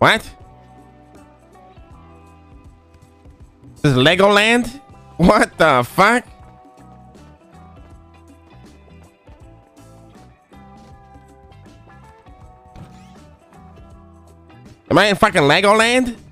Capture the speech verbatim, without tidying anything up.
What? This is Legoland? What the fuck? Am I in fucking Legoland?